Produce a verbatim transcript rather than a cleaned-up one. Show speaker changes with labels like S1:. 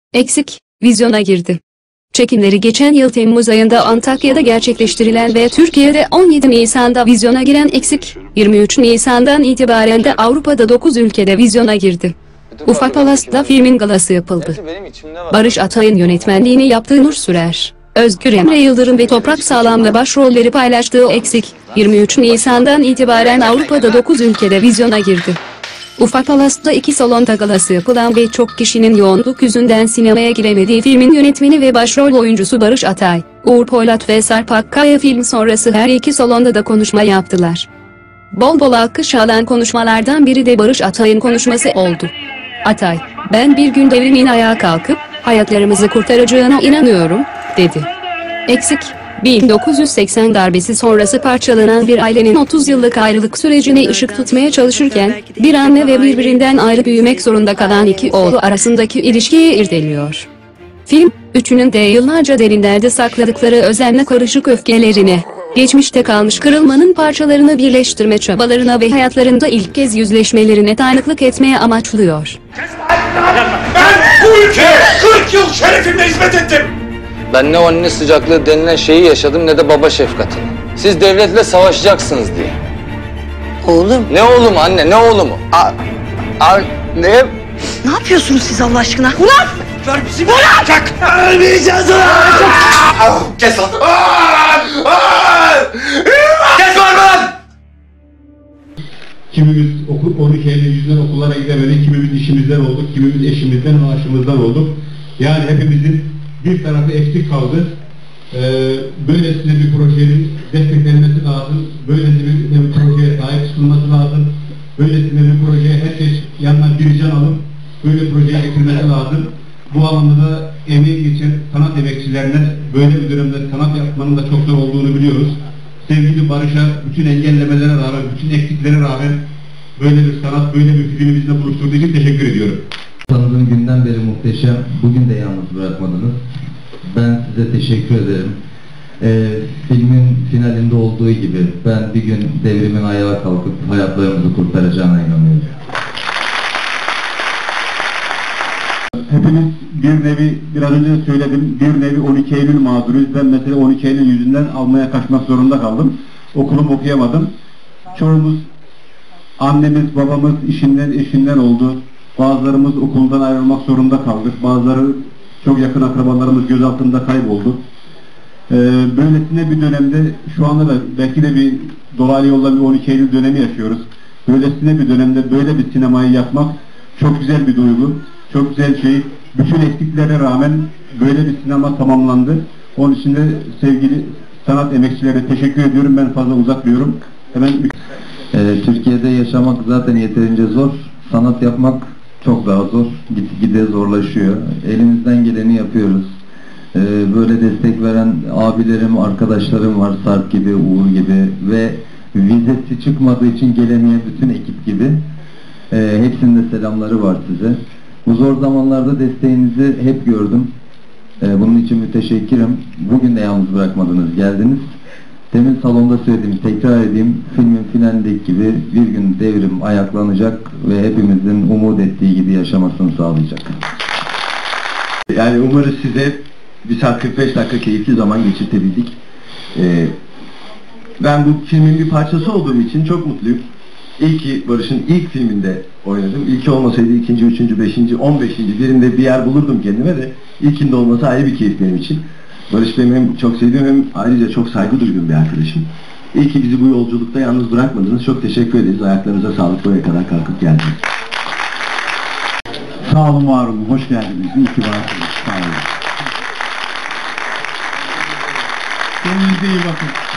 S1: Eksik, vizyona girdi. Çekimleri geçen yıl Temmuz ayında Antakya'da gerçekleştirilen ve Türkiye'de on yedi Nisan'da vizyona giren Eksik, yirmi üç Nisan'dan itibaren de Avrupa'da dokuz ülkede vizyona girdi. Ufak Palas'ta filmin galası yapıldı. Barış Atay'ın yönetmenliğini yaptığı Nur Sürer, Özgür Emre Yıldırım ve Toprak Sağlam'la başrolleri paylaştığı Eksik, yirmi üç Nisan'dan itibaren Avrupa'da dokuz ülkede vizyona girdi. Ufak Palas'ta iki salonda galası yapılan ve çok kişinin yoğunluk yüzünden sinemaya giremediği filmin yönetmeni ve başrol oyuncusu Barış Atay, Uğur Poylat ve Sarp Akkaya film sonrası her iki salonda da konuşma yaptılar. Bol bol alkış alan konuşmalardan biri de Barış Atay'ın konuşması oldu. Atay, "Ben bir gün devrimin ayağa kalkıp hayatlarımızı kurtaracağına inanıyorum," dedi. Eksik, bin dokuz yüz seksen darbesi sonrası parçalanan bir ailenin otuz yıllık ayrılık sürecine ışık tutmaya çalışırken, bir anne ve birbirinden ayrı büyümek zorunda kalan iki oğlu arasındaki ilişkiyi irdeliyor. Film, üçünün de yıllarca derinlerde sakladıkları özenle karışık öfkelerine, geçmişte kalmış kırılmanın parçalarını birleştirme çabalarına ve hayatlarında ilk kez yüzleşmelerine tanıklık etmeye amaçlıyor.
S2: Ben bu ülkeye kırk yıl şerefimle hizmet ettim.
S3: Ben ne anne sıcaklığı denilen şeyi yaşadım ne de baba şefkatini. Siz devletle savaşacaksınız diye.
S4: Oğlum.
S3: Ne oğlum anne, ne oğlumu? A, a, ne?
S4: Ne yapıyorsunuz siz Allah aşkına? Ulan!
S2: Ver bizi bırak! Ölmeyeceğiz ulan! Kes lan! Kes lan!
S5: Kimimiz okul, on iki Eylül yüzünden okullara gidemedik, kimimiz işimizden olduk, kimimiz eşimizden, maaşımızdan olduk. Yani hepimizin bir tarafı eksik kaldı. Ee, böylesine bir projenin desteklenmesi lazım, böylesine bir, bir projeye sahip çıkılması lazım, böylesine bir projeye herkes yanına bir can alıp böyle projeye getirmesi lazım. Bu alanda da emeği geçen sanat emekçilerine böyle bir dönemde sanat yapmanın da çok zor olduğunu biliyoruz. Sevgili Barış'a bütün engellemelere rağmen, bütün eksiklere rağmen böyle bir sanat, böyle bir filmi bizle buluşturduğu için teşekkür ediyorum.
S6: Tanıdığım günden beri muhteşem, bugün de yalnız bırakmadınız. Ben size teşekkür ederim. Ee, filmin finalinde olduğu gibi ben bir gün devrimin ayağa kalkıp hayatlarımızı kurtaracağına inanıyorum.
S5: Hepimiz bir nevi, biraz önce de söyledim, bir nevi on iki Eylül mağduruyuz. Ben mesela on iki Eylül yüzünden Almanya'ya kaçmak zorunda kaldım. Okulumu okuyamadım. Çoğumuz, annemiz, babamız işinden, eşinden oldu. Bazılarımız okuldan ayrılmak zorunda kaldık. Bazıları çok yakın akrabalarımız gözaltında kayboldu. Ee, böylesine bir dönemde, şu anda da belki de bir dolaylı yolla bir on iki Eylül dönemi yaşıyoruz. Böylesine bir dönemde böyle bir sinemayı yapmak çok güzel bir duygu. Çok güzel şey. Bütün eksikliklere rağmen böyle bir sinema tamamlandı. Onun için de sevgili sanat emekçilere teşekkür ediyorum. Ben fazla uzatmıyorum. Hemen...
S6: Ee, Türkiye'de yaşamak zaten yeterince zor. Sanat yapmak çok daha zor. Gitgide zorlaşıyor. Elimizden geleni yapıyoruz. Ee, böyle destek veren abilerim, arkadaşlarım var. Sarp gibi, Uğur gibi ve vizesi çıkmadığı için gelemeyen bütün ekip gibi. Ee, hepsinin de selamları var size. Bu zor zamanlarda desteğinizi hep gördüm. Ee, bunun için müteşekkirim. Bugün de yalnız bırakmadınız, geldiniz. Demin salonda söylediğim, tekrar edeyim, filmin finalindeki gibi bir gün devrim ayaklanacak ve hepimizin umut ettiği gibi yaşamasını sağlayacak.
S7: Yani umarız size bir saat kırk beş dakika keyifli zaman geçirtebildik. Ee, ben bu filmin bir parçası olduğum için çok mutluyum. İyi ki Barış'ın ilk filminde oynadım. İlki olmasaydı ikinci, üçüncü, beşinci, on beşinci birinde bir yer bulurdum kendime de ilkinde olması ayrı bir keyif benim için. Barış benim hem çok sevdiğim hem ayrıca çok saygı duyduğum bir arkadaşım. İyi ki bizi bu yolculukta yalnız bırakmadınız. Çok teşekkür ederiz. Ayaklarınıza sağlık, buraya kadar kalkıp geldiniz.
S5: Sağ olun, var olun. Hoş geldiniz. İyi ki varsınız. Sağ olun. Kendinize iyi bakın.